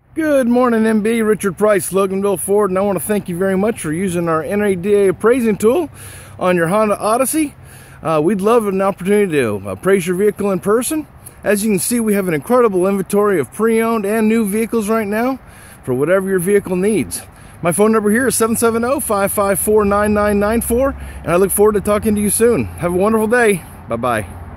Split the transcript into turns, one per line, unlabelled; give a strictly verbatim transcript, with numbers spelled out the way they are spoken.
Good morning, M B. Richard Price, Loganville Ford, and I want to thank you very much for using our N A D A appraising tool on your Honda Odyssey. Uh, we'd love an opportunity to appraise your vehicle in person. As you can see, we have an incredible inventory of pre-owned and new vehicles right now for whatever your vehicle needs. My phone number here is seven seven zero, five five four, nine nine nine four, and I look forward to talking to you soon. Have a wonderful day. Bye-bye.